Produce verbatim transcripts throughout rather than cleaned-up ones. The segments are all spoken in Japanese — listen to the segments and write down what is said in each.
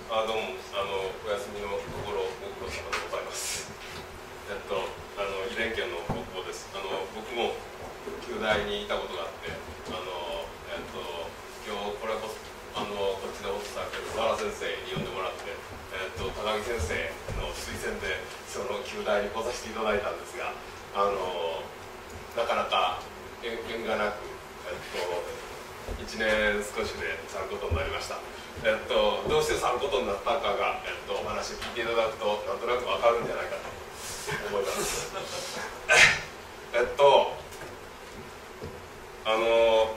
あ、どうも、あのお休みのところご苦労様でございます。えっとあの遺伝研の高校です。あの僕も旧大にいたことがあって、あのえっと今日これこあのこっちでホストされてる澤田先生に呼んでもらって、えっと高木先生の推薦でその旧大に来させていただいたんですが、あのなかなか縁がなく、えっといちねん少しで去ることになりました。えっと、どうして去ることになったかが、えっと、お話を聞いていただくとなんとなく分かるんじゃないかと思いますえっとあの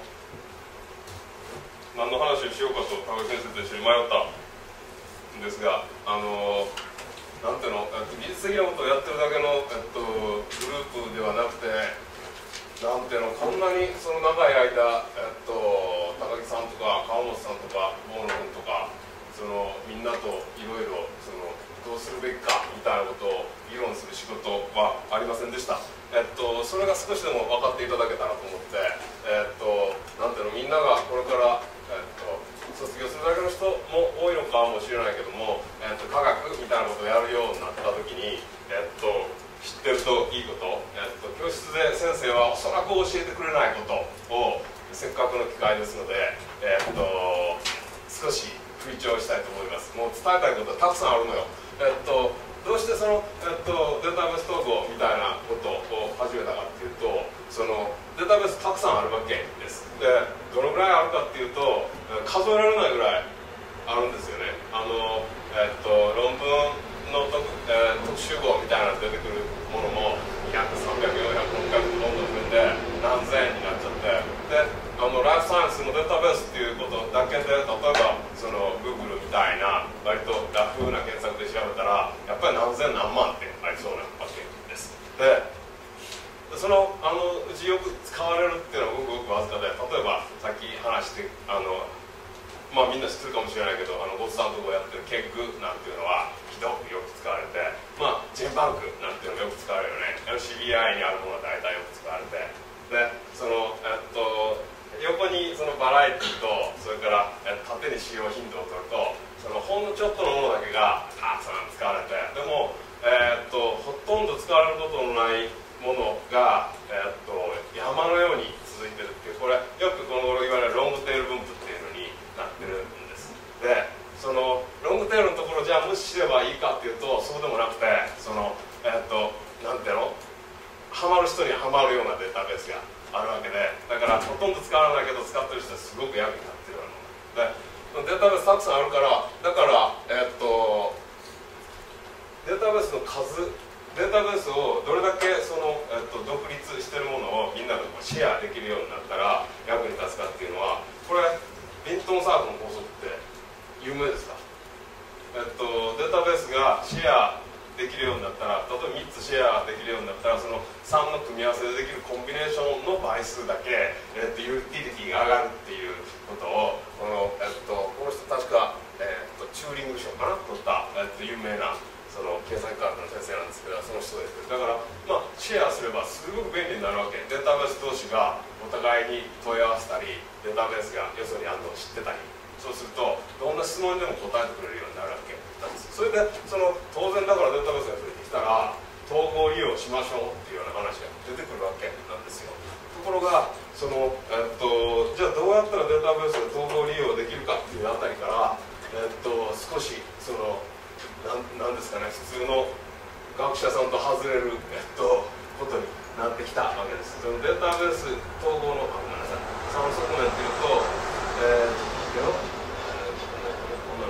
何の話をしようかと高木先生と一緒に迷ったんですが、あのなんていうの、技術的なことをやってるだけの、えっと、グループではなくて、なんていうの、こんなにその長い間、えっと、高木さんとか川本さんとか大野君とかそのみんなといろいろどうするべきかみたいなことを議論する仕事はありませんでした。えっと、それが少しでも分かっていただけたらと思って、えっと、なんていうの、みんながこれから、えっと、卒業するだけの人も多いのかもしれないけども、えっと、科学みたいなことをやるようになった時に、えっと知ってるといいこと、えっと、教室で先生はおそらく教えてくれないことをせっかくの機会ですので、えっと、少し吹聴したいと思います。もう伝えたいことはたくさんあるのよ。えっと、どうしてその、えっと、データベース統合みたいなことを始めたかっていうと、そのデータベースたくさんあるわけです。で、どのぐらいあるかっていうと数えられないぐらいあるんですよね。あの、えっと、論文の特、えー、特集号みたいなの出てくるものもにひゃく、さんびゃく、よんひゃく、ろっぴゃくとどんどん増えて何千円になっちゃって、であのライフサイエンスのデータベースっていうことだけで、例えばその Google みたいな割とラフな検索で調べたらやっぱり何千何万ってありそうなわけです。でそのあのうちよく使われるっていうのはごくごくわずかで、例えばさっき話してあのまあみんな知ってるかもしれないけど、あのボツさんとこやってるケッグなんていうのはひどくよく使われて、まあジェンバンクなんていうのもよく使われるよね。 エルシービーアイ にあるものは大体よく使われて、でそのえっと横にそのバラエティとそれから縦に使用頻度を取ると、そのほんのちょっとのものだけがたくさん使われて、でも、えー、っとほとんど使われることのないものが、えー、っと山のように続いてるっていう、これよくこの頃言われるロングテール分布っていうのになってるんです。でそのロングテールのところじゃあ無視すればいいかっていうと、そうでもなくて、そのえー、っとなんていうの、ハマる人にはハマるようなデータベースがあるわけで、だからほとんど使わないけど使ってる人はすごく役に立ってるようなもので、データベースたくさんあるから、だからえー、っとデータベースの数、データベースをどれだけその、えっと、独立してるものをみんなでシェアできるようになったら役に立つかっていうのは、これリントンサークの法則って有名ですか？えっと、データベースがシェアできるようになったら、例えばみっつシェアできるようになったら、そのさんの組み合わせでできるコンビネーションの倍数だけ、えっと、ユーティリティが上がるっていうことを、この、えっと、この人確か、えっと、チューリング賞かな取った、えっと、有名なその経済科学の先生なんですけど、その人です。だから、まあ、シェアすればすごく便利になるわけ。データベース同士がお互いに問い合わせたり、データベースがよそにあるのを知ってたり、そうするとどんな質問にでも答えてくれるようになるわけなんです。それでその当然だからデータベースが増えてきたら統合利用しましょうっていうような話が出てくるわけなんですよ。ところがその、えっと、じゃあどうやったらデータベースが統合利用できるかっていうあたりから、えっと、少しそのな ん, なんですかね、普通の学者さんと外れる、えっと、ことになってきたわけです。そのデータベース統合の、あ、ごめんなさい、さん側面っていうと、えー、ちょっとよ、えー、こんなの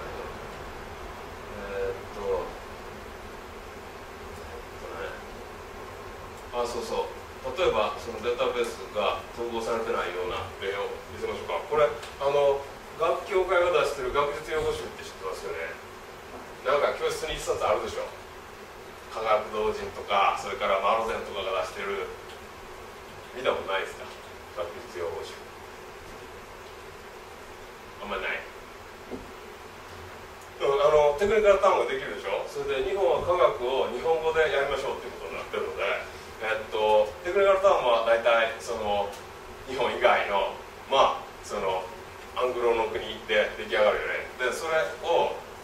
えー、っと、えー、っとね、あ、そうそう、例えばそのデータベースが統合されてないような例を見せましょうか。これあの学協会が出してる学術用語集って知ってますよね。なんか教室に一冊あるでしょ。科学同人とか、それからマロゼンとかが出してる、見たことないですか？学術用語集あんまりない。あのテクニカルターンができるでしょ。それで日本は科学を日本語でやりましょうっていうことになってるので、えっと、テクニカルターンは大体その日本以外のまあそのアングロの国で出来上がるよね。でそれを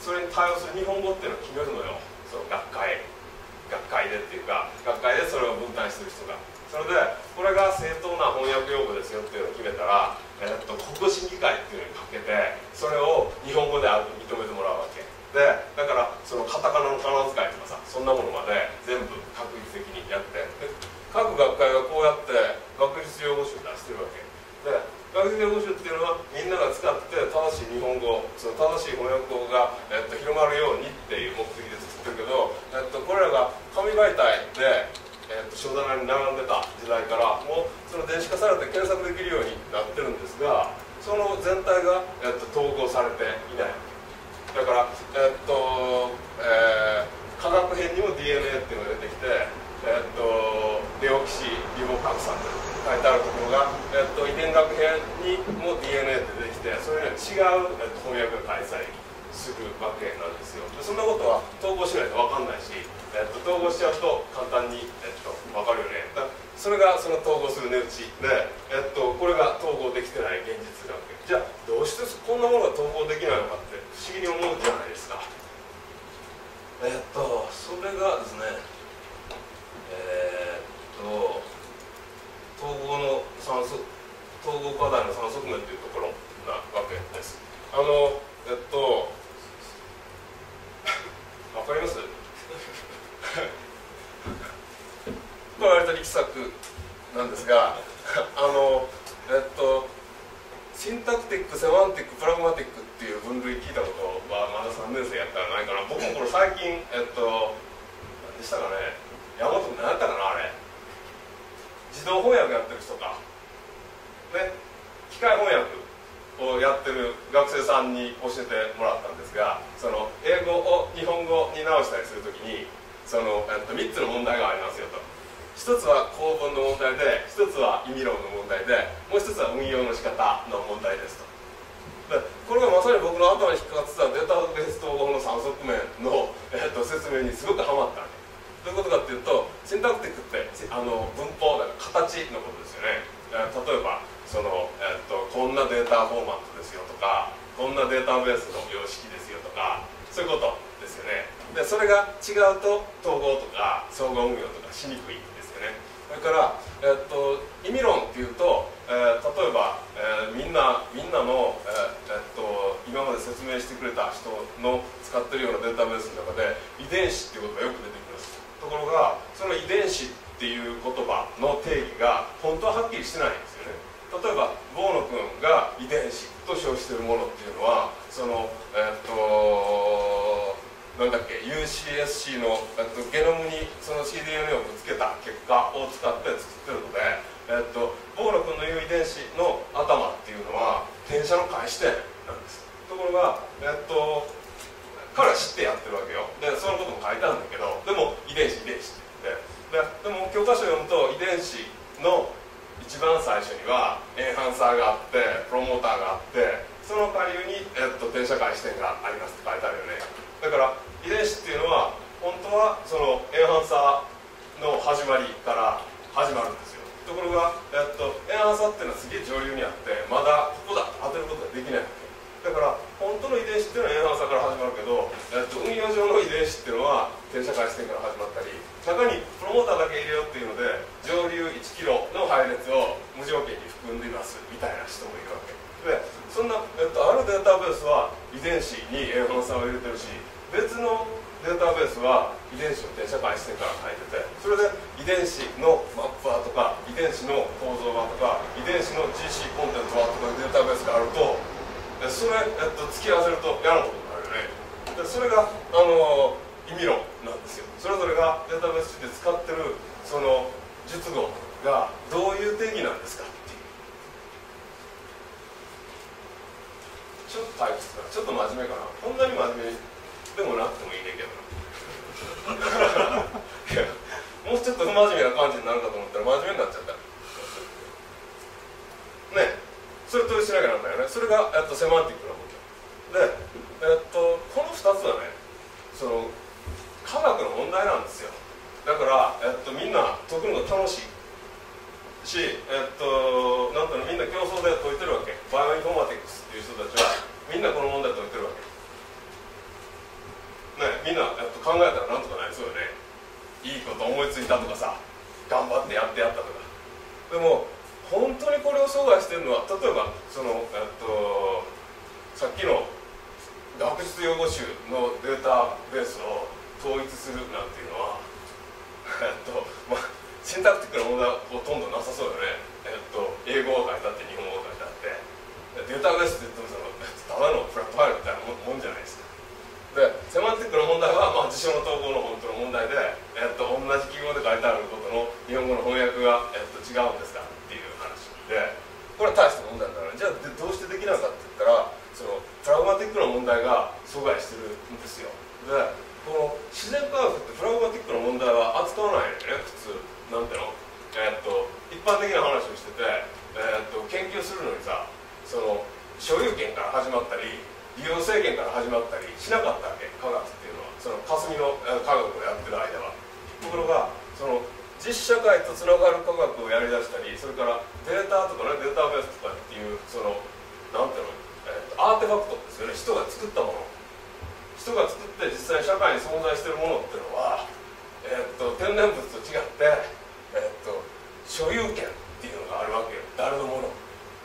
日本語っていうのを決めるのよ、その学会学会でっていうか、学会でそれを分担してる人が。それでこれが正当な翻訳用語ですよっていうのを決めたら、えっと、国語審議会っていうのにかけてそれを日本語であると認めてもらうわけで、だからそのカタカナの仮名遣いとかさ、そんなものまで全部確実的にやって、で各学会がこうやって学術用語集出してるわけで、学術用語集っていうのはみんなが使って正しい日本語、その正しい翻訳語が、えっと、広まるようにっていう目的で作ってるけど、えっと、これらが紙媒体で、えっと、書棚に並んでた時代からもうその電子化されて検索できるようになってるんですが、その全体が、えっと、統合されていない。だから、えっとえー、化学編にも ディーエヌエー っていうのが出てきて、えっと、デオキシリボ核酸って書いてあるところが、えっと、遺伝学編にも ディーエヌエー って出てきて、それには違う、えっと、翻訳が開催するわけなんですよ。でそんなことは統合しないと分かんないし、えっと、統合しちゃうと簡単に、えっと、分かるよね。だそれがその統合する値打ちで、えっと、これが統合できてない現実なわけ。じゃあどうしてこんなものが統合できないのかって不思議に思うじゃないですか。えっとそれがですね、えー、っと統合の三則統合課題の三側面というところなわけです。あのえっとわかりますこれは割と力作なんですが、あのえっとシンタクティック、セマンティック、プラグマティックっていう分類聞いたことはまださんねん生やったらないかな。僕もこれ最近、えっと何でしたかね、山本君何やったかな、あれ自動翻訳やってる人かね、機械翻訳をやってる学生さんに教えてもらったんですが、その英語を日本語に直したりするときにその、えっと、みっつの問題がありますよと。ひとつは構文の問題で、ひとつは意味論の問題で、もうひとつは運用の仕方の問題ですと。でこれがまさに僕の頭に引っかかってたデータベース統合の三側面の、えっと、説明にすごくハマったわけ。どういうことかっていうと、シンタクティックってあの文法だから形のことですよね。えー、例えばその、えっと、こんなデータフォーマットですよとか、こんなデータベースの様式ですよとか、そういうことですよね。でそれが違うと統合とか相互運用とかしにくいですよね。それから、えっと、意味論っていうと、えー、例えば、えー、みんなみんなの、えーえっと、今まで説明してくれた人の使ってるようなデータベースの中で遺伝子っていうことがよく出てきます。ところがその遺伝子っていう言葉の定義が本当ははっきりしてないんですよね。例えばボーノ君が遺伝子と称しているものっていうのはそのえっとなんだっけ ユーシーエスシー の、えっと、ゲノムにその シーディーエヌエー をぶつけた結果を使って作ってるので、えっと、ボーノ君の言う遺伝子の頭っていうのは転写の開始点なんです。ところが、えっと、彼は知ってやってるわけよ。でそのことも書いてあるんだけど、でも遺伝子遺伝子って言ってで、でも教科書を読むと遺伝子の一番最初にはエンハンサーがあってプロモーターがあって、その下流に、えっと、転写開始点がありますって書いてあるよね。だから遺伝子っていうのは本当はそのエンハンサーの始まりから始まるんですよ。ところが、えっと、エンハンサーっていうのはすげえ上流にあってまだここだ当てることができないわけだから、本当の遺伝子っていうのはエンハンサーから始まるけど、えっと、運用上の遺伝子っていうのは転写開始点から始まったり、中にプロモーターだけ入れようっていうので上流いちキロの配列を無条件に含んでいますみたいな人もいるわけで、そんな、えっと、あるデータベースは遺伝子にエンハンサーを入れてるし、別のデータベースは遺伝子の転写開始点から書いてて、それで遺伝子のマッパーとか遺伝子の構造版とか遺伝子の ジーシー コンテンツ版とかいうデータベースがあると、それ、えっと、付き合わせると嫌なことになるよね。でそれが、あの意味論なんですよ。それぞれがデータベースで使ってるその述語がどういう定義なんですかっていう。ちょっと退屈かな、ちょっと真面目かな、こんなに真面目でもなくてもいいねんけどなもうちょっと不真面目な感じになるかと思ったら真面目になっちゃったね。それとしなきゃなんだよね。それが、えっと、セマンティックなことで、えっと、このふたつはね、その科学の問題なんですよ。だから、えっと、みんな解くのが楽しいし、えっと、なんていうの、みんな競争で解いてるわけ。バイオインフォーマティクスっていう人たちはみんなこの問題解いてるわけみんなやっと考えたらなんとかなりそうよね。いいこと思いついたとかさ、頑張ってやってやったとか。でも本当にこれを阻害してるのは、例えばその、えっと、さっきの学術用語集のデータベースを統一するなんていうのは、えっとまあ、シンタクティックな問題はほとんどなさそうよね。えっと、英語が書いてあって日本語が書いてあってデータベースって言ってもそのただのフラットファイルみたいなもんじゃないですか。でセマンティックな問題は、まあ、辞書の統合の本当の問題で、えっと、同じ記号で書いてあることの日本語の翻訳が、えっと、違うんですかっていう話で、これは大した問題だから、じゃあどうしてできないかって言ったら、そのプラグマティックな問題が阻害してるんですよ。でこの自然科学ってプラグマティックな問題は扱わないんだよね、普通。なんていうの、えー、っと一般的な話をしてて、えー、っと研究するのにさ、その所有権から始まったり利用制限から始まったりしなかったわけ、科学っていうのは。その霞の科学をやってる間は。ところがその実社会とつながる科学をやりだしたり、それからデータとかね、データベースとかっていうそのなんていうの、えー、アーティファクトですよね。人が作ったもの、人が作って実際に社会に存在しているものっていうのは、えー、っと天然物と違って、えー、っと所有権っていうのがあるわけよ。誰のもの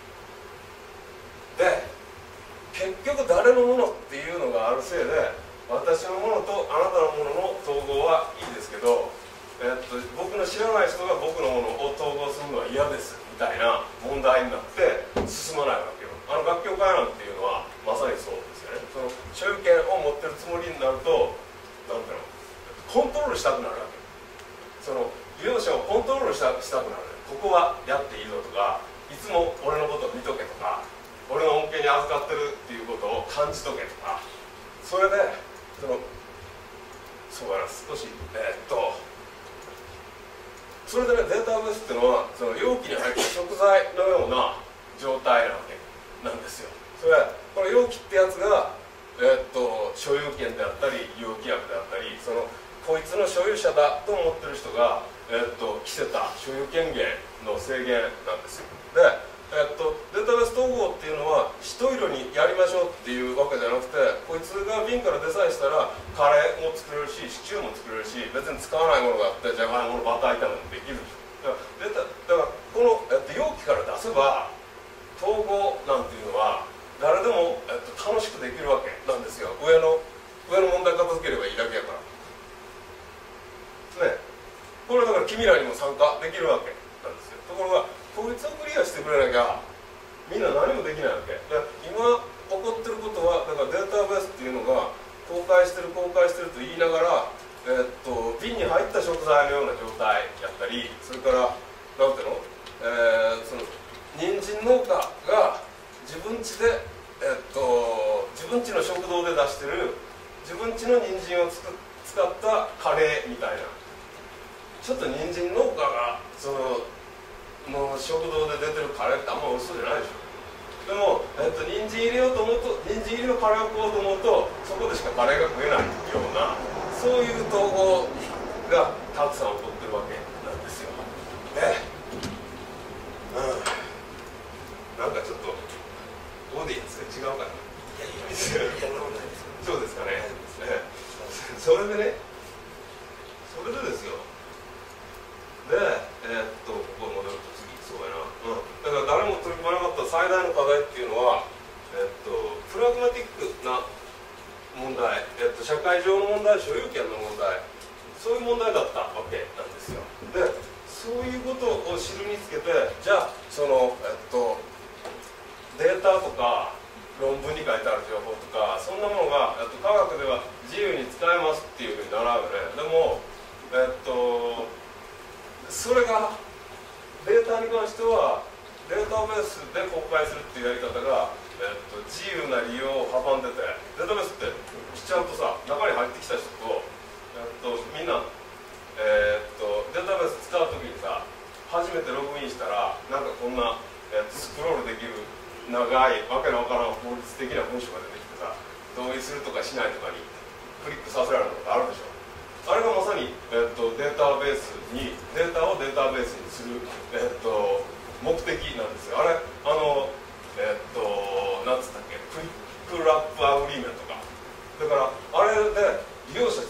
で、結局誰のものっていうのがあるせいで、私のものとあなたのものの統合はいいですけど、えー、っと僕の知らない人が僕のものを統合するのは嫌ですみたいな問題になって進まないわけよ。あの学級会なんていうのはまさにそうですよね。その所有権を持ってるつもりになると、なんていうの、コントロールしたくなるわけ。その利用者をコントロールしたしたくなる。ここはやっていいぞとか、いつも俺のことを見とけとか、俺の恩恵に預かってるっていうことを感じとけとか、それでそのそうだな、少しえー、っとそれでね、データベースっていうのはその容器に入った食材のような状態なわけなんですよ。それこの容器ってやつが、えー、っと所有権であったり利用規約であったり、そのこいつの所有者だと思ってる人が、えー、っと着せた所有権限の制限なんですよ。で、えー、っとデータベース統合っていうのは一色にやりましょうっていうわけじゃなくて、こいつが瓶からデザインしたらカレーも作れるしシチューも作れるし、別に使わないものがあってじゃがいものバター炒めもできる。だからデータだからこの、えっと、容器から出せば統合なんていうのは誰でも、えっと、楽しくできるわけなんですよ。上の上の問題片付ければいいだけやからね。これだから君らにも参加できるわけなんですよ。ところがこいつをクリアしてくれなきゃみんな何もできないわけ。で今起こってることは、だからデータベースっていうのが公開してる公開してると言いながら、えー、っと瓶に入った食材のような状態やったり、それからなんていうの、えー、その人参農家が自分家で、えー、っと自分家の食堂で出してる自分家の人参をつく使ったカレーみたいな、ちょっと人参農家がそのの食堂で出てるカレーってあんま美味しそうじゃないでしょ。でも、えっと、人参入れようと思うと、人参入りのカレーを食おうと思うと、そこでしかカレーが食えないような、そういう統合がたくさん起こってるわけなんですよ。ね、うん、なんかちょっとオーディエンスが違うかな。いやいやいや、そうですかね。ね、それでね、それでですよ。で、えー、っとここ戻ると次、そうやな、うん、だから誰も取り組まなかった最大の課題っていうのは、えー、っとプラグマティックな問題、えー、っと社会上の問題、所有権の問題、そういう問題だったわけなんですよ。で、そういうことを知るにつけて、じゃあその、えー、っとデータとか論文に書いてある情報とか、そんなものが、えー、っと科学では自由に使えますっていうふうに習うよね。でも、えー、っとそれがデータに関してはデータベースで公開するっていうやり方が、えっと、自由な利用を阻んでて、データベースってちゃんとさ、中に入ってきた人と、えっと、みんな、えー、っとデータベース使う時にさ、初めてログインしたらなんかこんな、えっと、スクロールできる長いわけのわからん法律的な文章が出てきてさ、同意するとかしないとかにクリックさせられることあるでしょ。あれがまさに、えっと、データベースにデータをデータベースにする、えっと、目的なんですよ。あれ、あの、えっと、なんつったっけ、クイックラップアグリーメントか。だからあれで利用者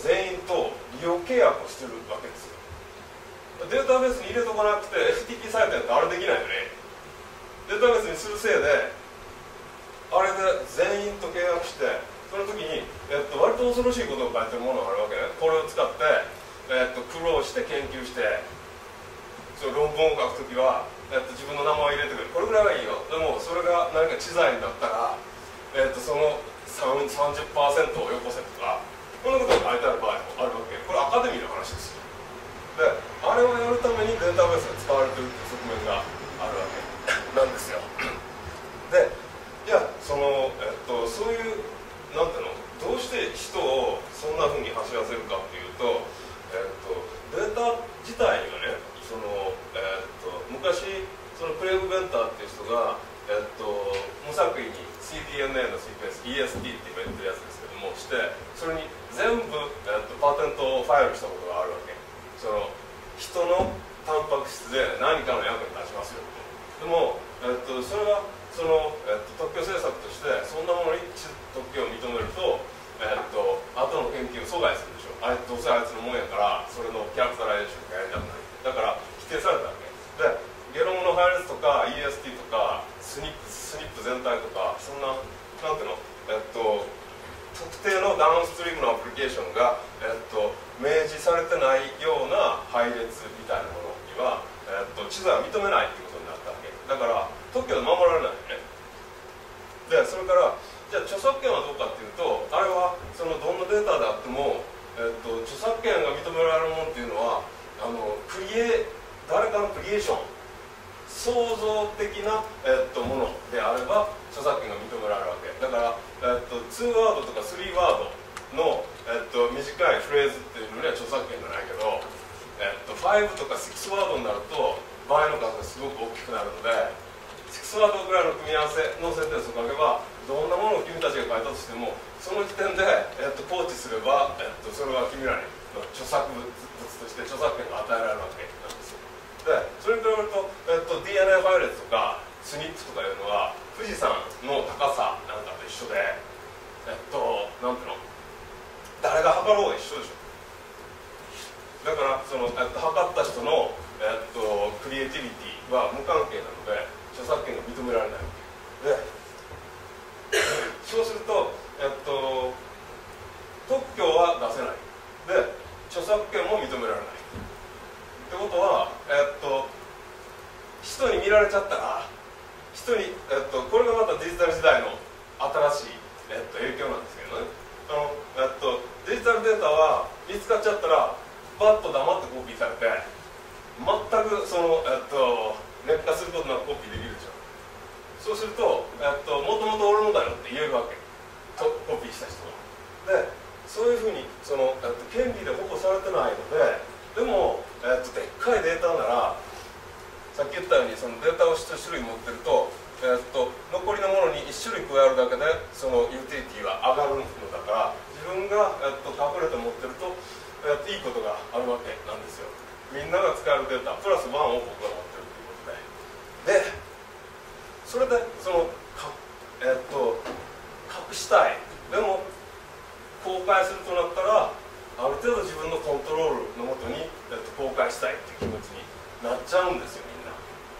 入れとかなくて エフティーピー サイトやってあれできないよね。データベースにするせいであれで全員と契約して、その時に、えっと、割と恐ろしいことを書いてるものがあるわけね。これを使って、えっと、苦労して研究してその論文を書く時は、えっと、自分の名前を入れてくる。これぐらいはいいよ。でもそれが何か知財になったら、えっと、その さんじゅっパーセント をよこせとか、こんなことが書いてある場合もあるわけ。これアカデミーの話ですよ。であれをやるためにデータベースが使われてるっていう側面があるわけなんですよ。でいやその、えっと、そういうなんていうの、どうして人をそんなふうに走らせるかっていうと、えっと、データ自体がね、その、えっと、昔そのクレイグ・ベンターっていう人が、えっと、無作為に シーディーエヌエー のシークエンス イーエスティー って言われてるやつですけどもして、それに全部、えっと、パテントをファイルしたことがあるわけ。その人のタンパク質で何かの役に立ちますよ。でも、えっと、それはその、えっと、特許政策としてそんなものに特許を認めると、えっと、後の研究を阻害するでしょ。あいどうせあいつのもんやからそれのキャラクタライゼーションがやりたくない。だから否定されたわけで、ゲノムの配列とか イーエスティー とかスニップスニップ全体とか、そんななんていうの、えっと特定のダウンストリームのアプリケーションが、えっと、明示されてないような配列みたいなものには、えっと、知財は認めないということになったわけだから、特許で守られないよね。でそれからじゃあ著作権はどうかっていうと、あれはそのどんなデータであっても、えっと、著作権が認められるものっていうのは、あのクリエ誰かのクリエーション、創造的な、えっと、ものであれば著作権が認められるわけだから、えっと、ツーワードとかスリーワードの、えっと、短いフレーズっていうのには著作権がないけど、えっと、ファイブとかシックスワードになると場合の数がすごく大きくなるので、シックスワードぐらいの組み合わせのセンテンスを書けば、どんなものを君たちが書いたとしても、その時点で、えっと、放置すれば、えっと、それは君らに著作物として著作権が与えられるわけなんですよ。でそれに比べると、えっと、ディーエヌエー 配列とかスニップとかいうのは富士山の高さなんかと一緒で、えっとなんていうの、誰が測ろうが一緒でしょ。だからその、えっと、測った人の、えっと、クリエイティビティは無関係なので著作権が認められないわけで、そうすると、えっと、特許は出せないで著作権も認められないってことは、えっと、人に見られちゃったら、人に、えっと、これがまたデジタル時代の新しい、えっと、影響なんですけどね。あの、えっと、デジタルデータは見つかっちゃったらバッと黙ってコピーされて、全くその、えっと、劣化することなくコピーできるでしょ。そうすると、えっと、もともと俺のだよって言えるわけと、コピーした人が。でそういうふうにその、えっと、権利で保護されてないので、でも、えっと、でっかいデータなら、さっき言ったようにそのデータをいち種類持ってると、えっと、残りのものにいち種類加えるだけでそのユーティリティは上がるのだから、自分が、えっと、隠れて持ってると、えっと、いいことがあるわけなんですよ。みんなが使えるデータプラスワンを僕が持ってるということで、でそれでそのか、えっと、隠したい、でも公開するとなったらある程度自分のコントロールのもとに、えっと、公開したいっていう気持ちになっちゃうんですよ、みんな。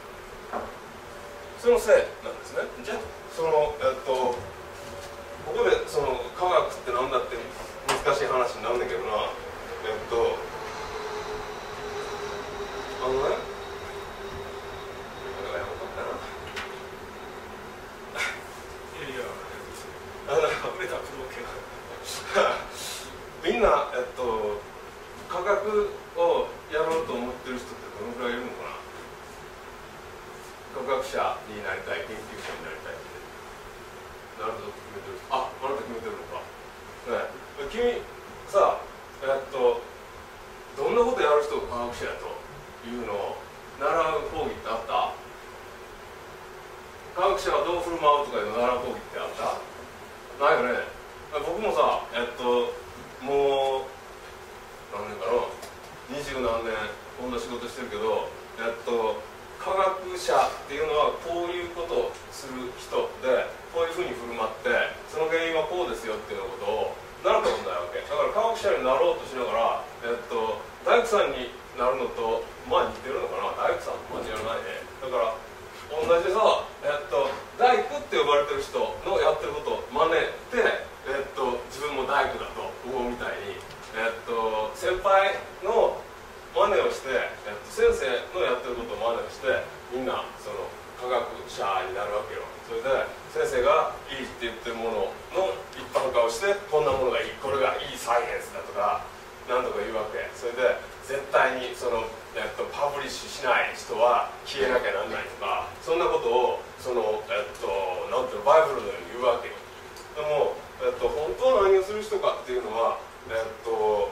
そのせいなんですね。じゃあその、えっと、ここでその科学ってなんだって難しい話になるんだけどな、えっとあのね、これがやばかったな。いやいや、あのメタプロ系みんな、えっと、科学をやろうと思ってる人ってどのくらいいるのかな。科学者になりたい、研究者になりたいって。なるほど、決めてる。あ、あなた決めてるのか。ね、君さ、えっと、どんなことやる人が科学者やというのを習う講義ってあった？科学者はどう振る舞うとかいうの習う講義ってあった？ないよね。僕もさ、えっと、もう何年かな、二十何年こんな仕事してるけど、えっと科学者っていうのはこういうことをする人で、こういうふうに振る舞ってその原因はこうですよっていうようなことを習ったことないわけだから、科学者になろうとしながら、えっと、大工さんになるのとまあ似てるのかな。 なその科学者になるわけよ。それで先生がいいって言ってるものの一般化をして、こんなものがいい、これがいいサイエンスだとか何とか言うわけ。それで絶対にその、えっと、パブリッシュしない人は消えなきゃなんないとか、そんなことをその、えっと、なんていうの、バイブルのように言うわけよ。でも、えっと、本当何をする人かっていうのは、えっと、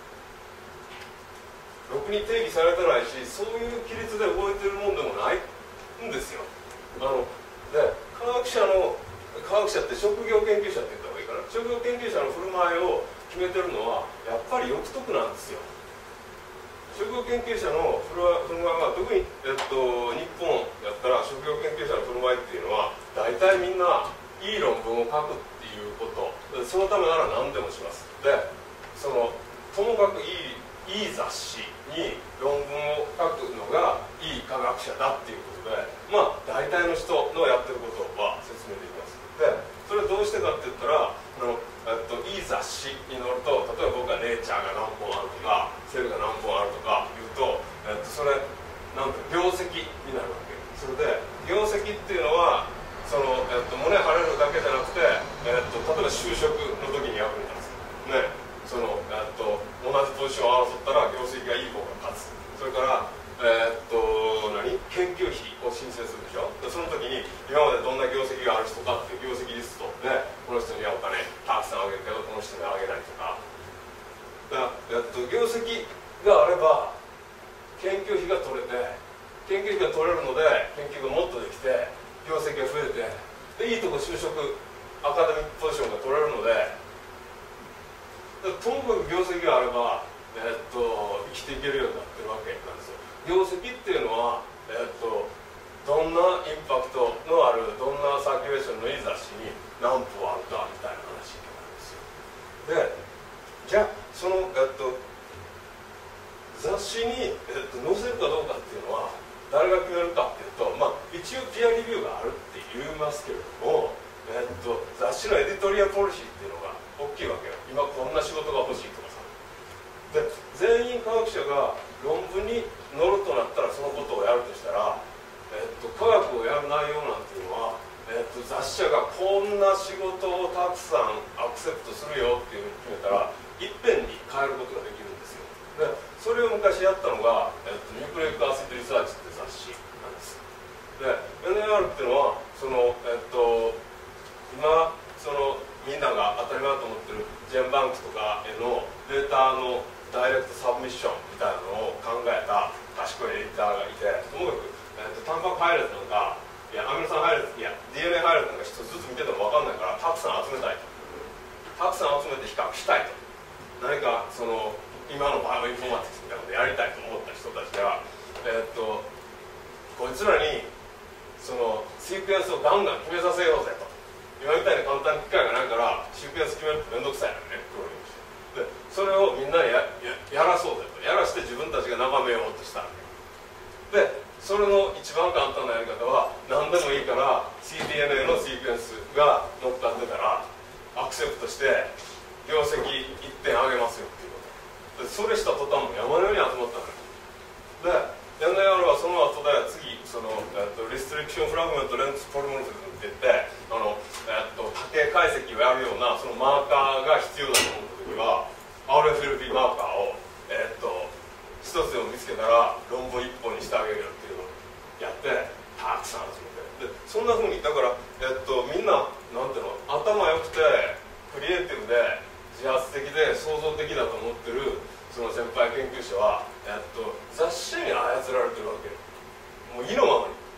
ろくに定義されてないし、そういう規律で動いてるもんでもないんですよ。あので科学者の科学者って職業研究者って言った方がいいかな。職業研究者の振る舞いを決めてるのはやっぱり欲得なんですよ。職業研究者の振る舞いは特に、えっと、日本やったら職業研究者の振る舞いっていうのは大体みんないい論文を書くっていうこと、そのためなら何でもします。でそのともかくいいいい雑誌に論文を書くのがいい科学者だっていうことで、まあ大体の人のやってることは説明できます。でそれどうしてかって言ったら、あの、えっと、いい雑誌に載ると、例えば僕がネイチャーが何本あるとかセルが何本あるとか言うと、えっと、それなんて業績になるわけ。それで業績っていうのはその、えっと、胸張れるだけじゃなくて、えっと、例えば就職の時に役に立つね。その、えっと、同じポジションを争ったら業績がいい方が勝つ。それから、えー、っと何研究費を申請するでしょ。でその時に今までどんな業績がある人かっていう業績リストで、この人にはお金たくさんあげるけどこの人にはあげないとか。だから、えっと、業績があれば研究費が取れて、研究費が取れるので研究がもっとできて業績が増えて、でいいとこ就職アカデミックポジションが取れるので、ともかく業績があれば、えー、っと生きていけるようになってるわけなんですよ。業績っていうのは、えー、っとどんなインパクトのある、どんなサーキュレーションのいい雑誌に何本あるかみたいな話なんですよ。でじゃあその、えー、っと雑誌に、えー、っと載せるかどうかっていうのは誰が決めるかっていうと、まあ一応ピアリビューがあるって言いますけれども、えー、っと雑誌のエディトリアポリシーっていうのが大きいわけよ。今こんな仕事が欲しいとかさ。で全員科学者が論文に載るとなったらそのことをやるとしたら、えっと、科学をやる内容なんていうのは、えっと、雑誌社がこんな仕事をたくさんアクセプトするよっていうふうに決めたらいっぺんに変えることができるんですよ。でそれを昔やったのが、えっと、ニュークレイックアシッドリサーチって雑誌なんです。で エヌエーアール っていうのはその、えっと、今そのみんなが当たり前だと思ってるジェンバンクとかへのデータのダイレクトサブミッションみたいなのを考えた賢いエディターがいて、ともかく、えー、とタンパク配列なんか、いやアミノ酸配列、いや ディーエヌエー 配列なんか一つずつ見てても分かんないからたくさん集めたいと、たくさん集めて比較したいと、何かその今のバイオインフォーマティクスみたいなことやりたいと思った人たちが、えー、とこいつらにそのシークエンスをガンガン決めさせようぜと。今みたいに簡単に機械がないからシークエンス決めるって面倒くさいよね、プログラムして。でそれをみんなに や, や, やらそうぜと、やらして自分たちが眺めようとしたわけで、それの一番簡単なやり方は何でもいいから シーディーエヌエー のシークエンスが乗っかってたらアクセプトして業績いってんあげますよっていうことで、それした途端も山のように集まったのよ。で エヌエーアール はその後で次その、えっと、リストリクションフラグメントレンズポリモルフィズムって言って、あの、えっと、多形解析をやるようなそのマーカーが必要だと思った時は アールエフエルピー マーカーを、えっと、一つでも見つけたら論文一本にしてあげるよっていうのをやってたくさん集めて、でそんなふうにだから、えっと、みんななんていうの頭良くてクリエイティブで自発的で創造的だと思ってるその先輩研究者は、えっと、雑誌に操られてるわけよ。もう意のままに。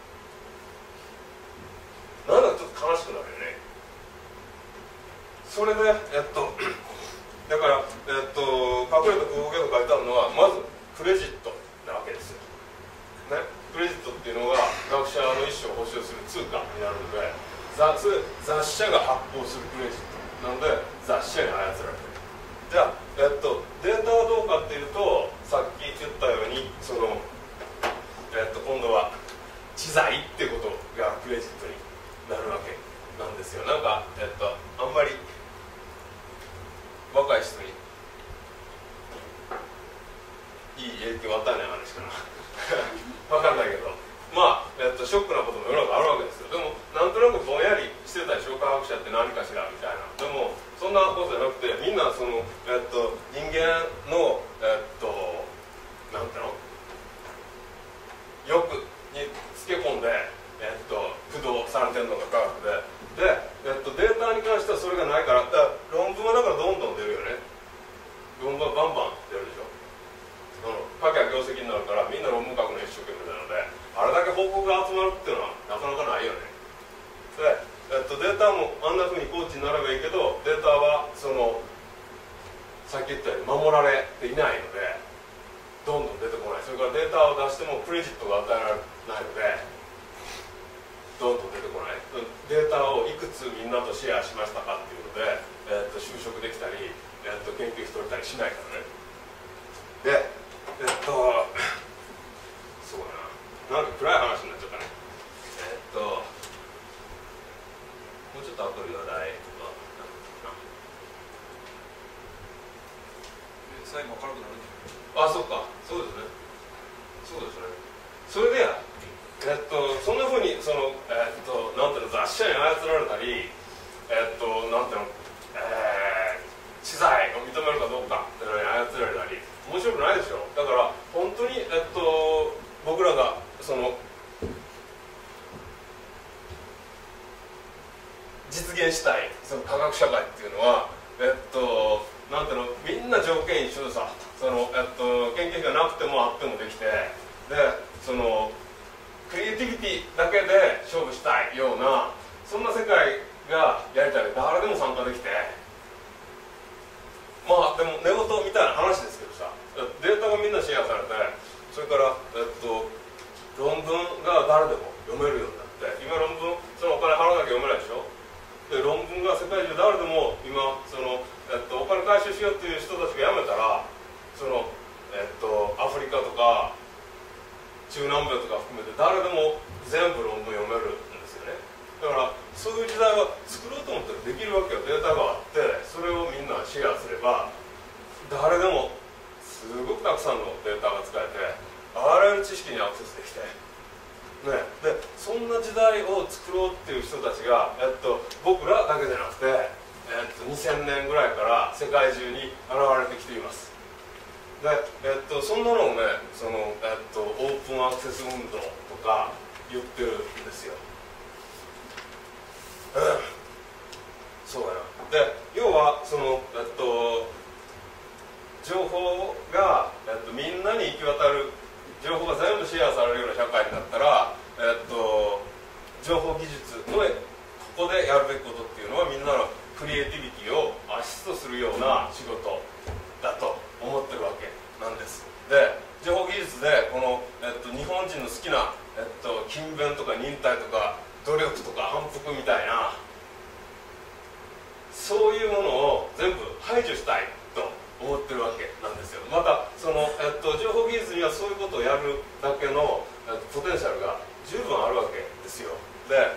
なんだかちょっと悲しくなるよね。それで、えっと、だから、えっと、隠れた空母と書いてあるのは、まずクレジットなわけですよ。ね、クレジットっていうのが学者の一生を保証する通貨になるので、雑雑誌社が発行するクレジットなので、雑誌社に操られてる。じゃあ、えっと、データはどうかっていうと、さっき言ったようにその、えっと、今度は知財っていうことがクレジットになるわけなんですよ。なんか、えっと、あんまり若い人にいい影響を与えない話かな分かんないけど、まあ、えっと、将ショックなことも世の中あるわけですよ。でもなんとなくぼんやりしてたでしょ、科学者って何かしらみたいな。でもそんなことじゃなくて、みんなその、えっと、人間の、えっと、なんていうの、欲につけ込んで、えっと、駆動されてるのが科学で、で、えっと、データに関してはそれがないから、だから論文はだからどんどん出るよね。論文はバンバン出るでしょ。その書きゃ業績になるから、みんな論文書くの一生懸命なので、あれだけ報告が集まるっていうのはなかなかないよね。で、えっと、データもあんなふうにコーチになればいいけど、データはそのさっき言ったように守られていないのでどんどん出てこない。それからデータを出してもクレジットが与えられないのでどんどん出てこない。データをいくつみんなとシェアしましたかっていうので、えっと、就職できたり、えっと、研究費取れたりしないからね。で、えっとそうだな、なんか暗い話になっちゃったね。えっともうちょっと後で話題とか最後明るくなる。 あ、そっか、そうですね、そうですね。それでや、えっと、そんなふうにその、えっと、なんていうの、雑誌社に操られたり、えっと、なんていうの、えー、知財を認めるかどうかっていうのに操られたり、面白くないでしょ。だから本当に、えっと、僕らがその実現したいその科学社会っていうのは、えっと、なんていうの、みんな条件一緒でさ、その、えっと、研究費がなくてもあってもできて、で、そのクリエイティビティだけで勝負したいような、そんな世界がやりたい。誰でも参加できて、まあでも寝言みたいな話ですけどさ、データがみんなシェアされて、それから、えっと、論文が誰でも読めるようになって、今論文そのお金払わなきゃ読めないでしょ。で、論文が世界中誰でも今その、えっと、お金回収しようっていう人たちが辞めたら、その、えっと、アフリカとか中南米とか含めて誰でも全部論文読めるんですよね。だからそういう時代は作ろうと思ったらできるわけよ。データがあって、それをみんなシェアすれば誰でもすごくたくさんのデータが使えて、あらゆる知識にアクセスできて、ね、でそんな時代を作ろうっていう人たちが、えっと、僕らだけじゃなくて、えっと、にせんねんぐらいから世界中に現れてきています。で、えっと、そんなのをね、その、えっと、オープンアクセス運動とか言ってるんですよ。うん、そうだな。で、要はその、えっと、情報が、えっと、みんなに行き渡る、情報が全部シェアされるような社会になったら、えっと、情報技術のここでやるべきことっていうのは、みんなのクリエイティビティをアシストするような仕事だと思ってるわけなんです。で、情報技術でこの、えっと、日本人の好きな、えっと、勤勉とか忍耐とか努力とか反復みたいな、そういうものを全部排除したいと思ってるわけなんですよ。またその、えっと、情報技術にはそういうことをやるだけの、えっと、ポテンシャルが十分あるわけですよ。で、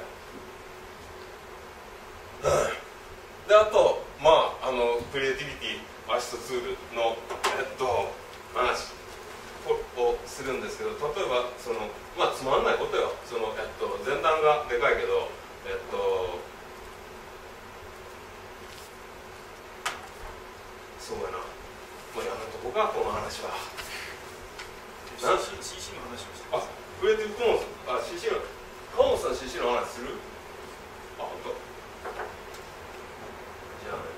うん、であと、まあ、あのクリエイティビティアシストツールの、えっと、話をするんですけど、例えばその、まあ、つまんないことよ。その、えっと、前段がでかいけど、えっとそうやな、もうやめとこうか、この話は。 シーシー の話をしてあ、クリエイティブコモンズ、あ、シーシー の、カモンさん シーシー の話する？あ、本当？じゃあね。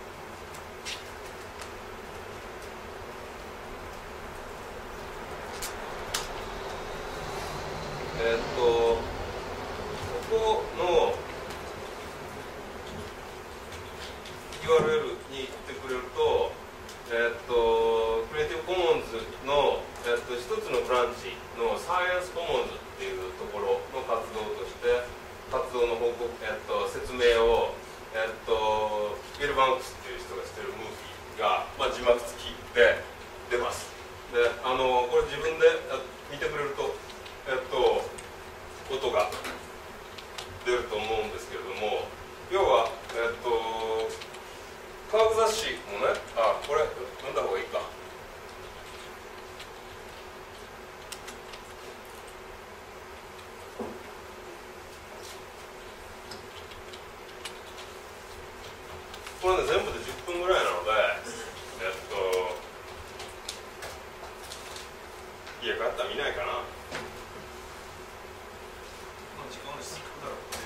えー、っと、ここの ユーアールエル に行ってくれると、えー、っと、クリエイティブコモンズの、えー、っと、一つのブランチのサイエンスコモンズっていうところの活動として、活動の報告、えー、っと、説明を、えー、っと、ビル・バンクスっていう人がしてるムービーが、まあ、字幕付きで出ます。で、あの、これ自分で見てくれると、えー、っと、音が出ると思うんですけれども、要は、えー、っと、科学雑誌もね、あ、これ読んだ方がいいか。 これね全部でじゅっぷんぐらいなので、えっと家帰ったら見ないかな。 時間が過ぎるだろう。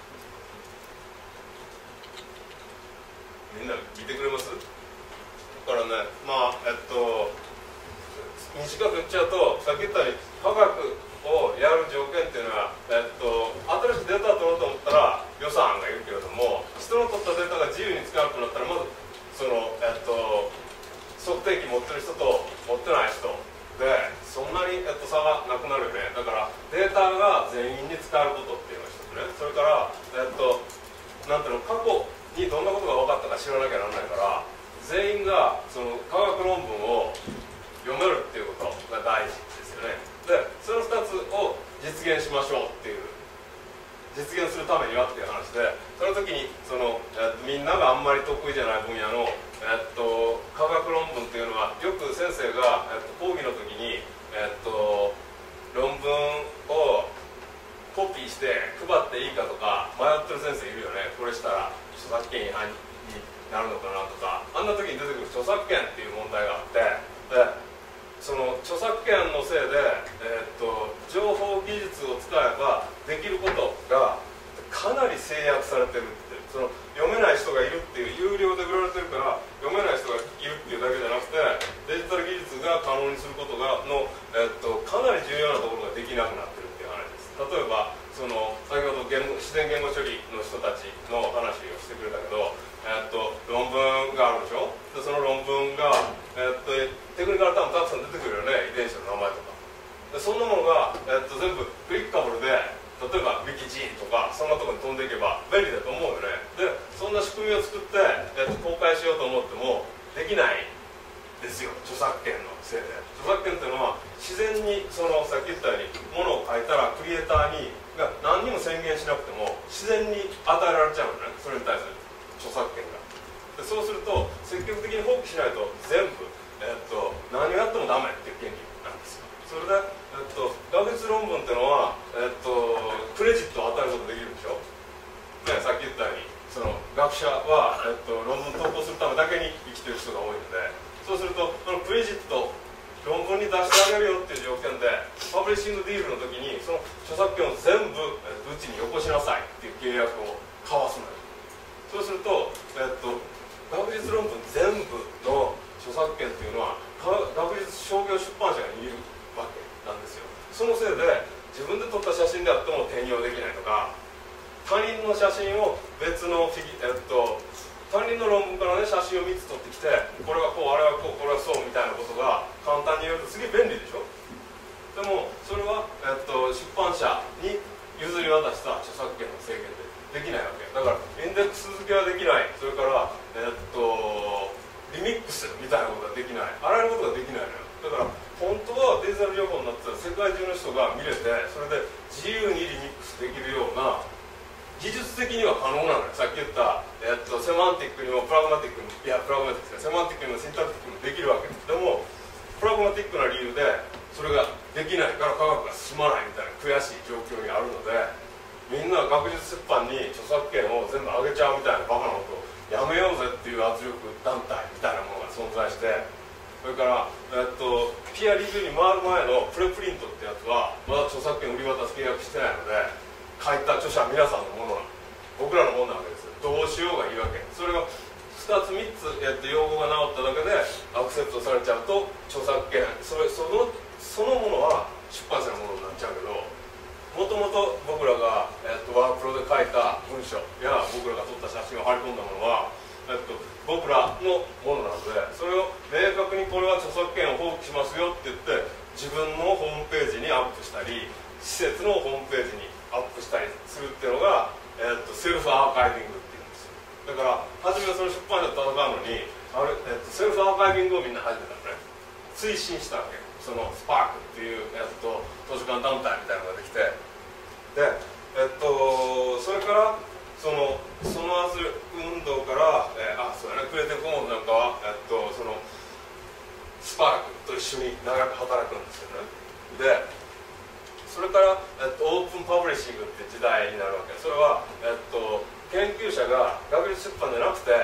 みんな聞いてくれます？だからね、まあえっと短く言っちゃうと、さっき言ったように科学をやる条件っていうのは、えっと、新しいデータを取ろうと思ったら予算がいるけれども、人の取ったデータが自由に使うとなったら、まずその、えっと、測定器持ってる人と持ってない人でそんなに、えっと、差がなくなるよね。だからデータが全員に使えることっていうのが一つね。それから、えっと、なんていうの、過去にどんなことが分かったか知らなきゃならないから、全員がその科学論文を読めるっていうことが大事ですよね。でそのふたつを実現しましょうっていう、実現するためにはっていう話で、その時にその、えっと、みんながあんまり得意じゃない分野の、えっと、科学論文っていうのはよく先生が、えっと、講義の時に、えっと、論文をコピーして配っていいかとか迷ってる先生いるよね。これしたら著作権違反になるのかなとか、あんな時に出てくる著作権っていう問題があって、でその著作権のせいで、えー、っと情報技術を使えばできることがかなり制約されてるって、その読めない人がいるっていう、有料で売られてるから読めない人がいるっていうだけじゃなくて、デジタル技術が可能にすることがの、えー、っとかなり重要なところができなくなってるっていう話です。例えばその先ほど言語自然言語処理の人たちの話をしてくれたけど、えー、っと論文があるでしょ。でその論文が、えー、っとテクニカルタームたくさん出てくるよね、遺伝子の名前とか。でそんなものが、えー、っと全部クリッカブルで、例えばウィキジーンとかそんなところに飛んでいけば便利だと思うよね。でそんな仕組みを作って、えー、っと公開しようと思ってもできないですよ、著作権のせいで。著作権っていうのは自然にそのさっき言ったようにものを書いたらクリエイターにが何にも宣言しなくても自然に与えられちゃうのね、それに対する著作権が。でそうすると積極的に放棄しないと全部、えっと、何をやってもダメっていう権利なんですよ。それで、えっと、学術論文っていうのは、えっと、クレジットを与えることできるでしょ、ね、さっき言ったようにその学者は、えっと、論文投稿するためだけに生きてる人が多いので、そうするとそのクレジット論文に出してあげるよっていう条件でパブリッシングディールの時にその著作権を全部、えっと、うちによこしなさいっていう契約を交わすのよ。そうすると、えっと、学術論文全部の著作権っていうのは学術商業出版社が握るわけなんですよ。そのせいで自分で撮った写真であっても転用できないとか、他人の写真を別のフィギ、えっと、他人の論文からね写真をみっつ撮ってきて、これはこうあれはこうこれはそうみたいなことが簡単に言うとすげえ便利でしょ。でもそれは、えっと、出版社に譲り渡した著作権の制限でできないわけだから、インデックス付けはできない、それから、えっと、リミックスみたいなことができない、あらゆることができないのよ。だから本当はデジタル情報になってたら世界中の人が見れて、それで自由にリミックスできるような技術的には可能なのよ。さっき言った、えっと、セマンティックにもプラグマティックにも、いやプラグマティックですね、セマンティックにもシンタクティックにもできるわけでも、プラグマティックな理由でそれができないから科学が進まないみたいな悔しい状況にあるので、みんな学術出版に著作権を全部上げちゃうみたいなバカなことをやめようぜっていう圧力団体みたいなものが存在して、それから、えっと、ピアリビューに回る前のプレプリントってやつはまだ著作権売り渡す契約してないので、書いた著者は皆さんのものなの、僕らのものなわけですよ。どうしようがいいわけ。それがふたつみっつ、えっと、用語が直っただけでアクセプトされちゃうと著作権それそのそのものは出版社のものになっちゃうけど、もともと僕らが、えっと、ワープロで書いた文章や僕らが撮った写真を貼り込んだものは、えっと、僕らのものなので、それを明確にこれは著作権を放棄しますよって言って自分のホームページにアップしたり施設のホームページにアップしたりするっていうのが、えっと、セルフアーカイビングっていうんですよ。だから初めはその出版社と戦うのにあれ、えっと、セルフアーカイビングをみんな始めたのね。推進したわけ。そのスパークっていうやつと図書館団体みたいなのができて、で、えっと、それからそのその圧力運動から、えー、あそうだね、クリエイティブコモンズなんかは、えっと、そのスパークと一緒に長く働くんですよね。でそれから、えっと、オープンパブリッシングって時代になるわけ。それは、えっと、研究者が学術出版じゃなくて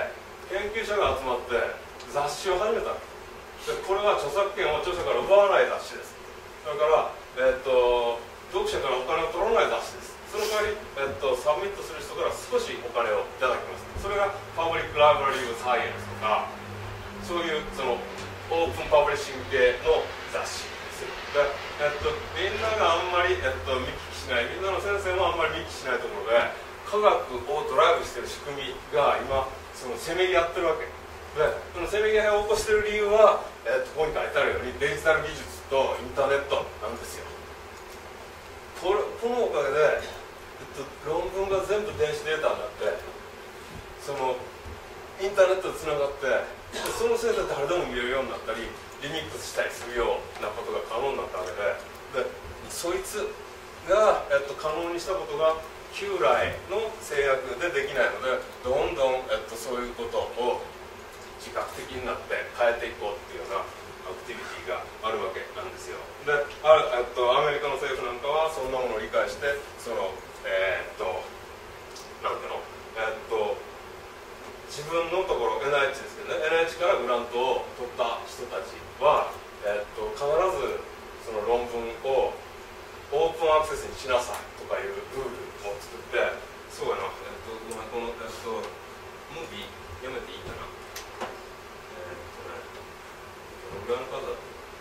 研究者が集まって雑誌を始めた。でこれは著作権を著者から奪わない雑誌です。それから、えー、と読者からお金を取らない雑誌です。その代わり、えー、とサブミットする人から少しお金をいただきます。それがパブリック・ライブラリー・オブ・サイエンスとか、そういうそのオープンパブリッシング系の雑誌ですよ。で、えー、とみんながあんまり、えー、と見聞きしない、みんなの先生もあんまり見聞きしないところで科学をドライブしている仕組みが今そのせめぎ合ってるわけで、そのせめぎ合いを起こしている理由は、えー、とここに書いてあるようにデジタル技術とインターネットなんですよ。これこのおかげで、えっと、論文が全部電子データになって、そのインターネットでつながって、そのせいで誰でも見れるようになったりリミックスしたりするようなことが可能になったわけで、でそいつが、えっと、可能にしたことが旧来の制約でできないので、どんどん、えっと、そういうことを自覚的になって変えていこうっていうようなアクティビティがあるわけなんですよ。で、ある、えっと、アメリカの政府なんかはそんなものを理解して、そのえー、っとなんていうの、えー、っと自分のところ エヌアイエイチ ですけどね、 エヌアイエイチ からグラントを取った人たちは、えー、っと必ずその論文をオープンアクセスにしなさいとかいうルールを作って、そうやな、えっとごめん、この、えっと、ムービーやめていいかな。えっとね、どのぐらいの数だった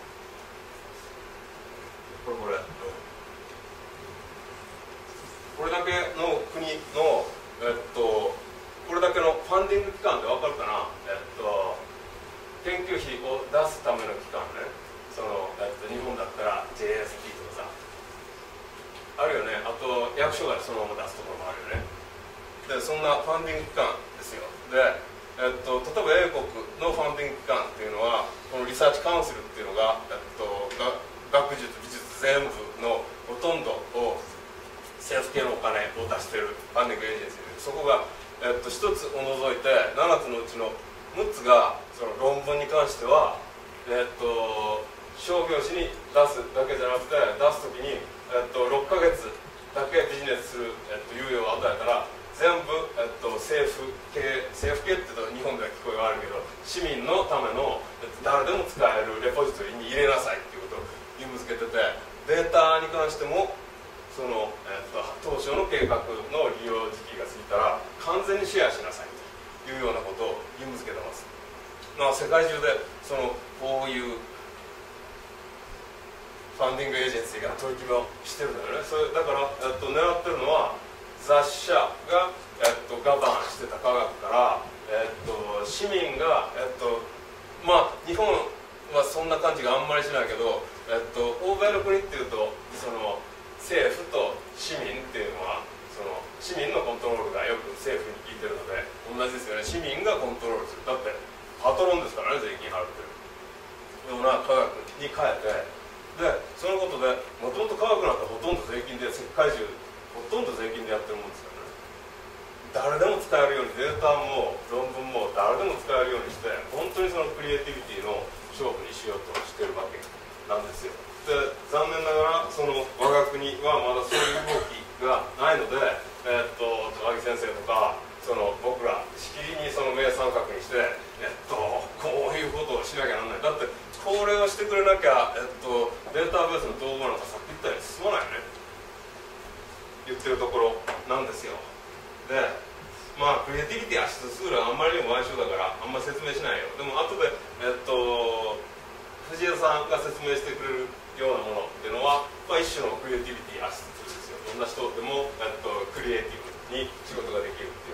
これこれ、うん、これだけの国の、えっと、これだけのファンディング機関って分かるかな、えっと、研究費を出すための機関ね、その、えっと、日本だったら ジェイエスピー とかさ、あるよね。あと役所がそのまま出すところもあるよね。でそんなファンディング機関ですよ。で、えっと、例えば英国のファンディング機関っていうのはこのリサーチカウンシルっていうのが、えっと、が学術美術全部のほとんどを政府系のお金を出しているファンディングエージェンシーで、そこが、えっと、ひとつを除いてななつのうちのむっつがその論文に関しては、えっと、商業誌に出すだけじゃなくて、出すときにえっと、ろっかげつだけビジネスする、えっと、猶予を与えたら全部、えっと、政府系政府系って言うと日本では聞こえが悪いけど、市民のための、えっと、誰でも使えるレポジトリに入れなさいっていうことを義務付けてて、データに関してもその、えっと、当初の計画の利用時期が過ぎたら完全にシェアしなさいというようなことを義務付けてます。まあ、世界中でそのこういうファンディングエージェンシーが取り決めをしてるんだよね。それだから、えっと、狙ってるのは雑誌社が、えっと、ガバンしてた科学から、えっと、市民が、えっと、まあ日本はそんな感じがあんまりしないけど、えっと、欧米の国っていうとその政府と市民っていうのはその市民のコントロールがよく政府に効いてるので同じですよね。市民がコントロールする。だってパトロンですからね、税金払ってるような科学に変えて、でそのことでもともと科学なんてほとんど税金で、世界中ほとんど税金でやってるもんですからね。誰でも使えるように、データも論文も誰でも使えるようにして、本当にそのクリエイティビティの勝負にしようとしてるわけなんですよ。で残念ながらその我が国はまだそういう動きがないので、えー、っと高木先生とかその僕らしきりにその名三角にして、えっとこういうことをしなきゃならない。だってこれをしてくれなきゃ、えっと、データベースの統合なんかさっき言ったように進まないよね、言ってるところなんですよ。でまあクリエイティビティアシストツールはあんまりにも歪償だからあんまり説明しないよ。でも後で、えっと、藤枝さんが説明してくれるようなものっていうのは、まあ、一種のクリエイティビティアシストツールですよ。どんな人でも、えっと、クリエイティブに仕事ができる